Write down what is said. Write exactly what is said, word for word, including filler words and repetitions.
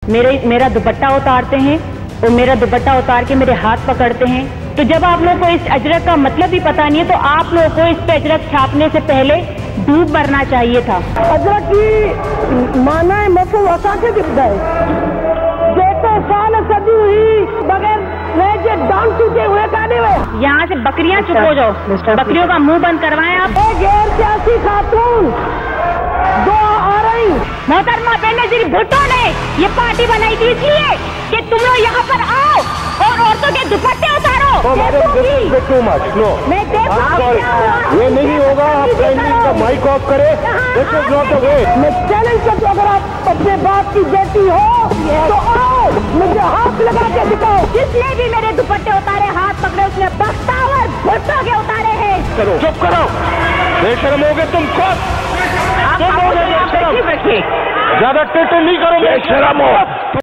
मेरे मेरा दुपट्टा उतारते हैं और मेरा दुपट्टा उतार के मेरे हाथ पकड़ते हैं। तो जब आप लोगों को इस अजरक का मतलब ही पता नहीं है तो आप लोगों को इस पे अजरक छापने से पहले डूब मरना चाहिए था। अजरक की माना है मतलब असांखे दिखता है जेको साल सदी हुई बगैर रेजे डांग चुके हुए काने में यहाँ से बकरियाँ चुप हो जाओ, बकरियों का मुंह बंद करवाएं आप। गैर सियासी खातून दो आ रही मोहतरमा बेनजीर भुट्टो ने ये पार्टी बनाई थी इसलिए कि तुम लोग यहाँ पर आओ और औरतों के दुपट्टे उतारो। मैं ये नहीं होगा, आप प्राइम मिनिस्टर का माइक ऑफ करे। This is not the way. मैं चैलेंज करता हूँ, अगर आप अपने बाप की बेटी हो तो आओ मुझे हाथ लगा के दिखाओ। जिसने भी मेरे दुपट्टे उतारे हाथ पकड़े उसने बख्तावर भुट्टो के उतारे हैं। करो चुप करो, बेशर्म हो गए तुम खुद। आप ज्यादा टिट नहीं करो, बेशर्म हो।